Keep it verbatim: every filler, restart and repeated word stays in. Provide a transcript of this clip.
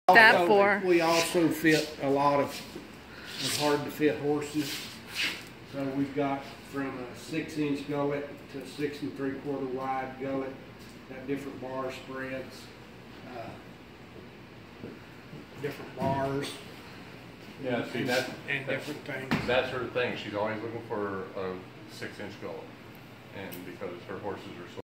That Also, for? We also fit a lot of hard to fit horses. So we've got from a six inch gullet to a six and three quarter wide gullet, got different bar spreads, uh, different bars. Yeah, see, that, and that's, different things. that's her thing. She's always looking for a six inch gullet. And because her horses are so